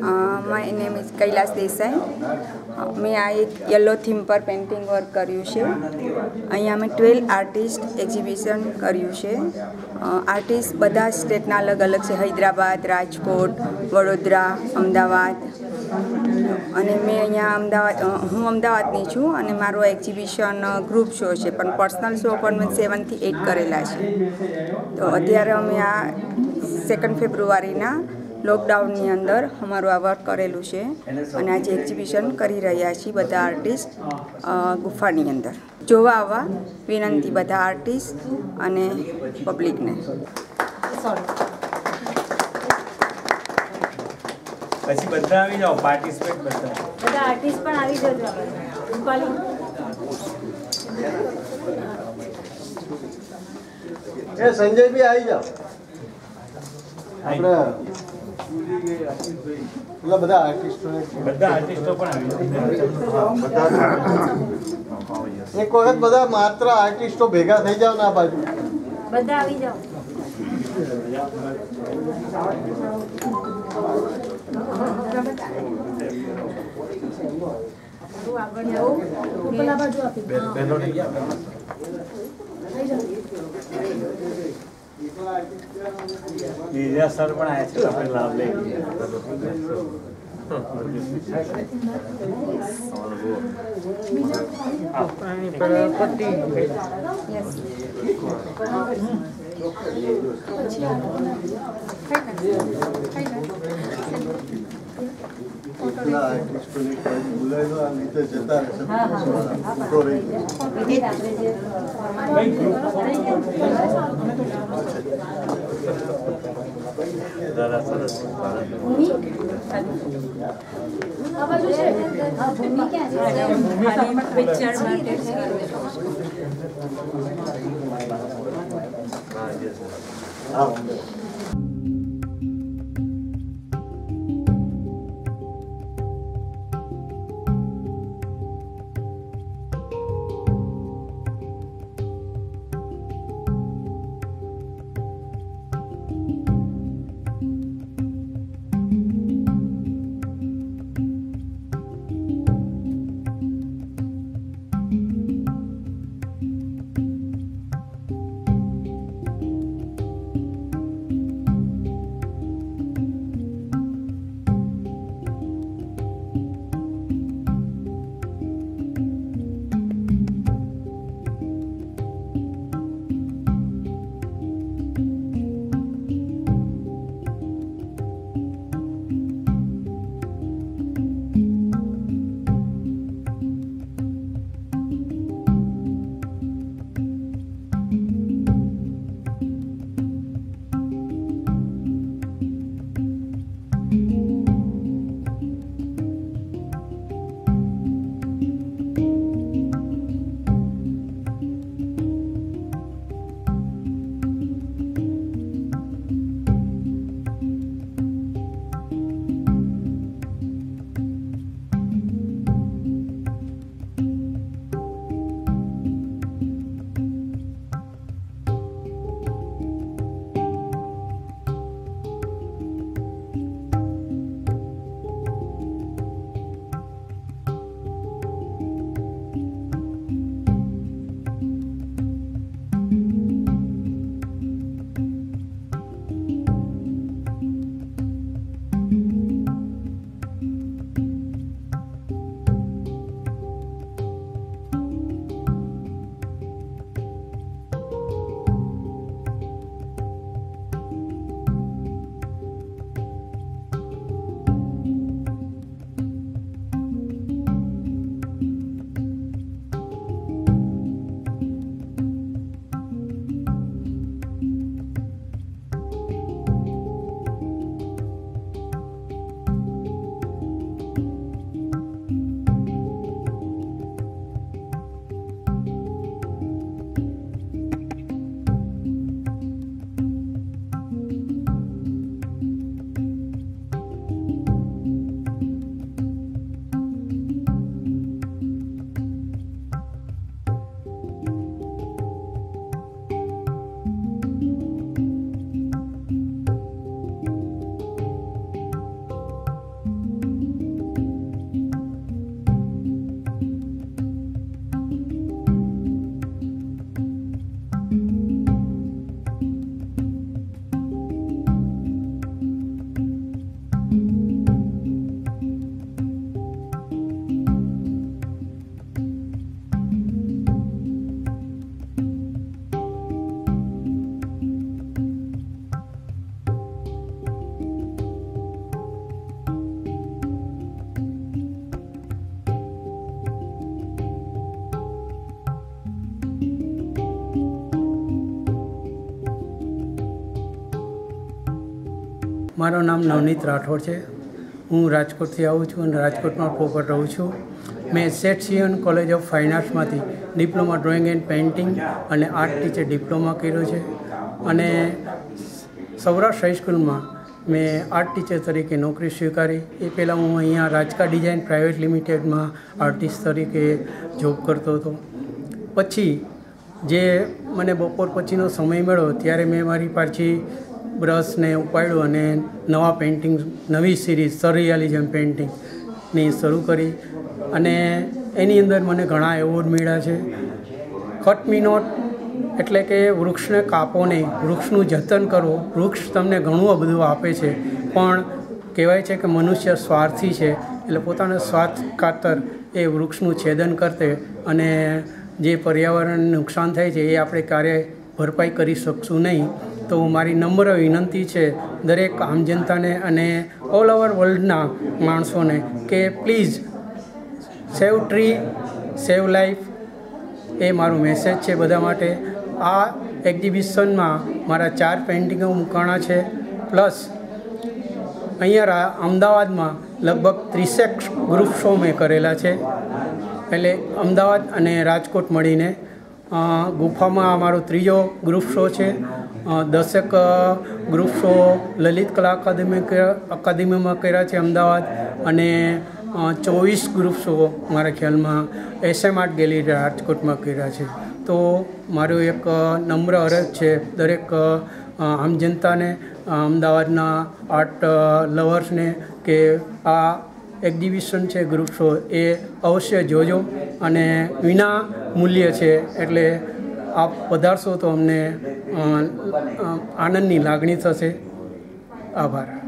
My name is Kailash Desai. મેં આ એક યલો થીમ પર પેઇન્ટિંગ વર્ક કર્યું છે. અહીંયા અમે 12 આર્ટિસ્ટ એક્ઝિબિશન કર્યું છે. આર્ટિસ્ટ બધા સ્ટેટના અલગ અલગ છે, હૈદરાબાદ, રાજકોટ, વડોદરા, અમદાવાદ. અને મેં અહીંયા હું અમદાવાદની છું અને મારો એક્ઝિબિશન ગ્રુપ શો છે, પણ પર્સનલ શો પણ મેં 7 થી 8 કરેલા છે. તો અત્યારે અમે આ 2 ફેબ્રુઆરીના લોકડાઉનની અંદર અમારું આ વર્ક કરેલું છે અને આજે એક્ઝિબિશન કરી રહ્યા છીએ બધા આર્ટિસ્ટ ગુફાની અંદર. જોવા આવવા વિનંતી બધા આર્ટિસ્ટ અને પબ્લિકને. પછી બધા આવી જાઓ, પાર્ટિસિપેટ બધા આર્ટિસ્ટ પણ આવી જજો. એ સંજયભાઈ આવી જાઓ. આપણે બધા આર્ટિસ્ટો પણ આવી એક વખત બધા માત્ર આર્ટિસ્ટો ભેગા થઈ જાવ ને આ બાજુ બધા આવી જાઓ. સર પણ આવ્યા છે, આપણે લાભ લઈ મારું નામ નવનીત રાઠોડ છે. હું રાજકોટથી આવું છું અને રાજકોટમાં પ્રોપર રહું છું. મેં sCULPTURES કોલેજ ઓફ ફાઇન આર્ટ્સમાંથી ડિપ્લોમા ડ્રોઈંગ એન્ડ પેઇન્ટિંગ અને આર્ટ ટીચર ડિપ્લોમા કર્યો છે અને સૌરાષ્ટ્ર હાઈસ્કૂલમાં મેં આર્ટ ટીચર તરીકે નોકરી સ્વીકારી. એ પહેલાં હું અહીંયા રાજકા ડિઝાઇન પ્રાઇવેટ લિમિટેડમાં આર્ટિસ્ટ તરીકે જોબ કરતો હતો. પછી જે મને બપોર પછીનો સમય મળ્યો ત્યારે મેં મારી પાછી બ્રશને ઉપાડ્યું અને નવા પેઇન્ટિંગ, નવી સિરીઝ સરિયાલિઝમ પેઇન્ટિંગની શરૂ કરી અને એની અંદર મને ઘણા એવોર્ડ મળ્યા છે. કટ મી નોટ એટલે કે વૃક્ષને કાપો નહીં, વૃક્ષનું જતન કરો. વૃક્ષ તમને ઘણું બધું આપે છે, પણ કહેવાય છે કે મનુષ્ય સ્વાર્થી છે, એટલે પોતાના સ્વાર્થ ખાતર એ વૃક્ષનું છેદન કરતે અને જે પર્યાવરણને નુકસાન થાય છે એ આપણે ક્યારેય ભરપાઈ કરી શકશું નહીં. તો મારી નમ્ર વિનંતી છે દરેક આમ જનતાને અને ઓલ ઓવર વર્લ્ડના માણસોને કે please save tree, save life, એ મારું મેસેજ છે બધા માટે. આ એક્ઝિબિશનમાં મારા 4 પેઇન્ટિંગો મૂકાણા છે, પ્લસ અહીંયા અમદાવાદમાં લગભગ 30 ગ્રુપ શો મેં કરેલા છે. એટલે અમદાવાદ અને રાજકોટ મળીને ગુફામાં અમારો 3જો ગ્રુપ શો છે. 10 ગ્રુપ શો લલિત કલા અકાદમીમાં કર્યા છે અમદાવાદ, અને 24 ગ્રુપ શો મારા ખ્યાલમાં SM આર્ટ ગેલેરી રાજકોટમાં કર્યા છે. તો મારો એક નમ્ર અરજ છે દરેક આમ જનતાને, અમદાવાદના આર્ટ લવર્સને કે આ એક્ઝિબિશન છે ગ્રુપ શો એ અવશ્ય જોજો અને વિના મૂલ્ય છે. એટલે આપ પધારશો તો અમને આનંદની લાગણી થશે. આભાર.